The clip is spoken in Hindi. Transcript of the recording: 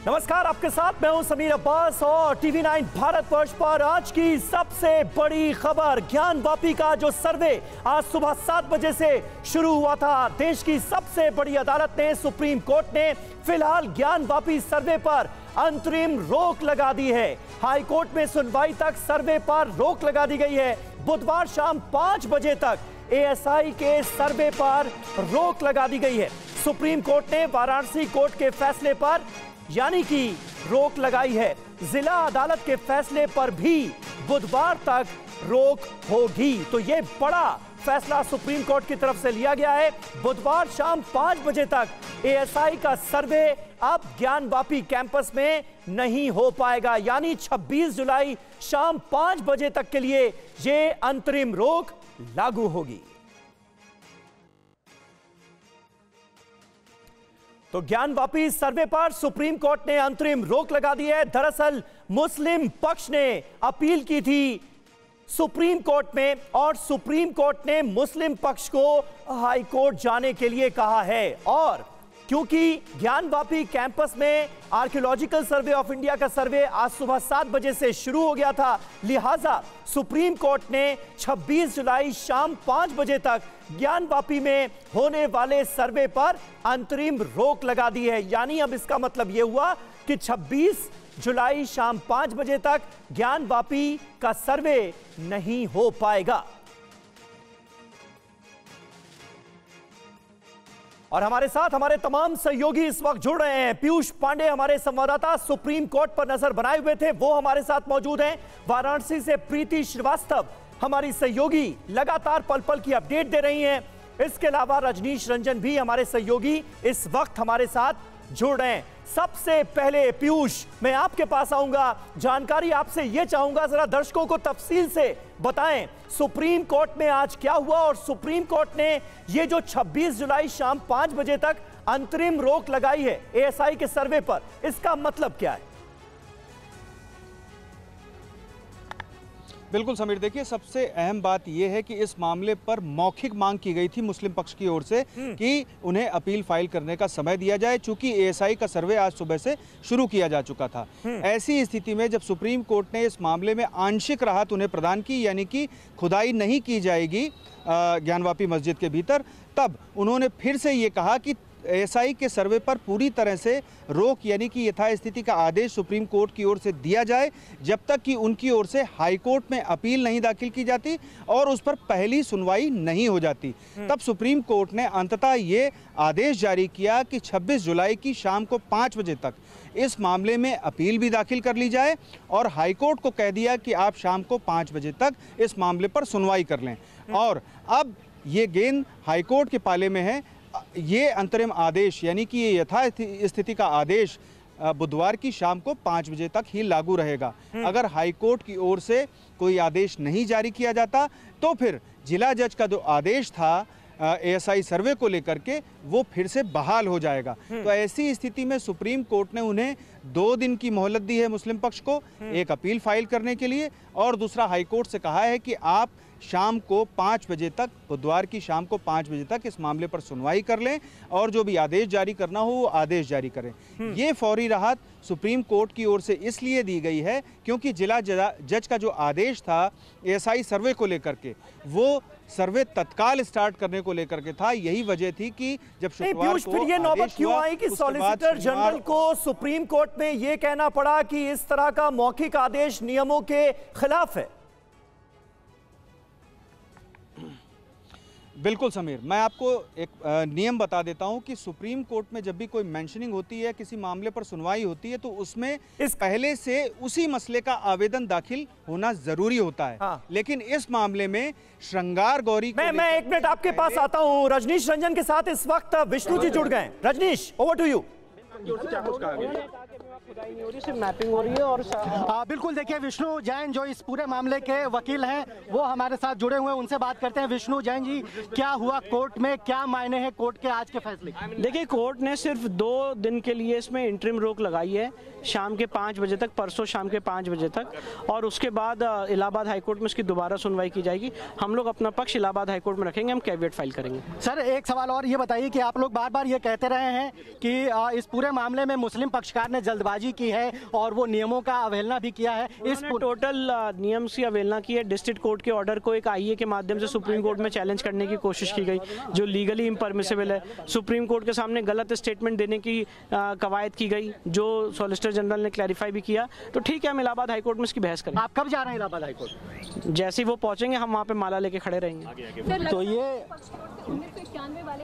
नमस्कार, आपके साथ मैं हूं समीर अब्बास और टीवी 9 भारतवर्ष पर आज की सबसे बड़ी खबर ज्ञानवापी का जो सर्वे आज सुबह 7 बजे से शुरू हुआ था। देश की सबसे बड़ी अदालत ने, सुप्रीम कोर्ट ने फिलहाल ज्ञानवापी सर्वे पर अंतरिम रोक लगा दी है। हाई कोर्ट में सुनवाई तक सर्वे पर रोक लगा दी गई है। बुधवार शाम 5 बजे तक एएसआई के सर्वे पर रोक लगा दी गई है। सुप्रीम कोर्ट ने वाराणसी कोर्ट के फैसले पर यानी कि रोक लगाई है। जिला अदालत के फैसले पर भी बुधवार तक रोक होगी। तो यह बड़ा फैसला सुप्रीम कोर्ट की तरफ से लिया गया है। बुधवार शाम 5 बजे तक एएसआई का सर्वे अब ज्ञानवापी कैंपस में नहीं हो पाएगा, यानी 26 जुलाई शाम 5 बजे तक के लिए यह अंतरिम रोक लागू होगी। तो ज्ञानवापी सर्वे पर सुप्रीम कोर्ट ने अंतरिम रोक लगा दी है। दरअसल मुस्लिम पक्ष ने अपील की थी सुप्रीम कोर्ट में और सुप्रीम कोर्ट ने मुस्लिम पक्ष को हाई कोर्ट जाने के लिए कहा है। और क्योंकि ज्ञानवापी कैंपस में आर्कियोलॉजिकल सर्वे ऑफ इंडिया का सर्वे आज सुबह 7 बजे से शुरू हो गया था, लिहाजा सुप्रीम कोर्ट ने 26 जुलाई शाम 5 बजे तक ज्ञानवापी में होने वाले सर्वे पर अंतरिम रोक लगा दी है। यानी अब इसका मतलब यह हुआ कि 26 जुलाई शाम 5 बजे तक ज्ञानवापी का सर्वे नहीं हो पाएगा। और हमारे साथ हमारे तमाम सहयोगी इस वक्त जुड़ रहे हैं। पीयूष पांडे हमारे संवाददाता सुप्रीम कोर्ट पर नजर बनाए हुए थे, वो हमारे साथ मौजूद हैं। वाराणसी से प्रीति श्रीवास्तव हमारी सहयोगी लगातार पल पल की अपडेट दे रही हैं। इसके अलावा रजनीश रंजन भी हमारे सहयोगी इस वक्त हमारे साथ जुड़ रहे हैं। सबसे पहले पीयूष, मैं आपके पास आऊंगा, जानकारी आपसे यह चाहूंगा, जरा दर्शकों को तफसील से बताएं सुप्रीम कोर्ट में आज क्या हुआ और सुप्रीम कोर्ट ने यह जो 26 जुलाई शाम 5 बजे तक अंतरिम रोक लगाई है एएसआई के सर्वे पर, इसका मतलब क्या है? बिल्कुल समीर, देखिए सबसे अहम बात यह है कि इस मामले पर मौखिक मांग की गई थी मुस्लिम पक्ष की ओर से कि उन्हें अपील फाइल करने का समय दिया जाए, चूंकि एएसआई का सर्वे आज सुबह से शुरू किया जा चुका था। ऐसी स्थिति में जब सुप्रीम कोर्ट ने इस मामले में आंशिक राहत उन्हें प्रदान की, यानी कि खुदाई नहीं की जाएगी ज्ञानवापी मस्जिद के भीतर, तब उन्होंने फिर से ये कहा कि एएसआई के सर्वे पर पूरी तरह से रोक यानी कि यथास्थिति का आदेश सुप्रीम कोर्ट की ओर से दिया जाए, जब तक कि उनकी ओर से हाई कोर्ट में अपील नहीं दाखिल की जाती और उस पर पहली सुनवाई नहीं हो जाती। तब सुप्रीम कोर्ट ने अंततः ये आदेश जारी किया कि 26 जुलाई की शाम को 5 बजे तक इस मामले में अपील भी दाखिल कर ली जाए और हाई कोर्ट को कह दिया कि आप शाम को 5 बजे तक इस मामले पर सुनवाई कर लें। और अब ये गेंद हाई कोर्ट के पाले में है। ये अंतरिम आदेश यानी कि ये यथास्थिति का आदेश बुधवार की शाम को 5 बजे तक ही लागू रहेगा। अगर हाई कोर्ट की ओर से कोई आदेश नहीं जारी किया जाता तो फिर जिला जज का जो आदेश था एएसआई सर्वे को लेकर के, वो फिर से बहाल हो जाएगा। तो ऐसी स्थिति में सुप्रीम कोर्ट ने उन्हें 2 दिन की मोहलत दी है मुस्लिम पक्ष को, एक अपील फाइल करने के लिए और दूसरा हाई कोर्ट से कहा है कि आप शाम को 5 बजे तक, बुधवार की शाम को 5 बजे तक इस मामले पर सुनवाई कर लें और जो भी आदेश जारी करना हो वो आदेश जारी करें। ये फौरी राहत सुप्रीम कोर्ट की ओर से इसलिए दी गई है क्योंकि जिला जज का जो आदेश था एएसआई सर्वे को लेकर के, वो सर्वे तत्काल स्टार्ट करने को लेकर के था। यही वजह थी कि जब शुक्रवार को फिर ये नौबत क्यों आई कि सॉलिसिटर जनरल को सुप्रीम कोर्ट में ये कहना पड़ा कि इस तरह का मौखिक आदेश नियमों के खिलाफ है? बिल्कुल समीर, मैं आपको एक नियम बता देता हूं कि सुप्रीम कोर्ट में जब भी कोई मेंशनिंग होती है, किसी मामले पर सुनवाई होती है, तो उसमें पहले से उसी मसले का आवेदन दाखिल होना जरूरी होता है। हाँ। लेकिन इस मामले में श्रृंगार गौरी मैं 1 मिनट आपके पास आता हूं। रजनीश रंजन के साथ इस वक्त विष्णु जी जुड़ गए। Rajnish, over to you. नहीं हो रही, सिर्फ मैपिंग हो रही है। और बिल्कुल देखिए, विष्णु जैन जो इस पूरे मामले के वकील हैं वो हमारे साथ जुड़े हुए हैं, उनसे बात करते हैं। विष्णु जैन जी, क्या हुआ कोर्ट में, क्या मायने हैं कोर्ट के आज के फैसले? देखिए, कोर्ट ने सिर्फ 2 दिन के लिए इसमें इंटरिम रोक लगाई है, शाम के 5 बजे तक, परसों शाम के 5 बजे तक, और उसके बाद इलाहाबाद हाईकोर्ट में इसकी दोबारा सुनवाई की जाएगी। हम लोग अपना पक्ष इलाहाबाद हाईकोर्ट में रखेंगे, हम कैविएट फाइल करेंगे। सर, एक सवाल और ये बताइए कि आप लोग बार बार ये कहते रहे हैं कि इस पूरे मामले में मुस्लिम पक्षकार ने जल्दबाजी की है और वो नियमों का अवहेलना भी किया है। इस टोटल नियम की अवहेलना की है। डिस्ट्रिक्ट कोर्ट के ऑर्डर को एक आईए के माध्यम से सुप्रीम कोर्ट में चैलेंज करने की कोशिश की गई, जो लीगली इम्परमिसिबल है। सुप्रीम कोर्ट के सामने गलत स्टेटमेंट देने की कवायद की गई, जो सॉलिसिटर जनरल ने क्लैरिफाई भी किया। तो ठीक है, हम इलाहाबाद हाईकोर्ट में इसकी बहस करें। आप कब जा रहे हैं इलाहाबाद हाईकोर्ट? जैसे ही वो पहुंचेंगे हम वहाँ पे माला लेके खड़े रहेंगे। तो ये